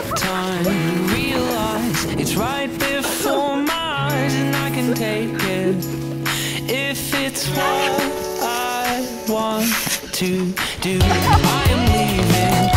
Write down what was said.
time to realize it's right before my eyes, and I can take it if it's what I want to do. I am leaving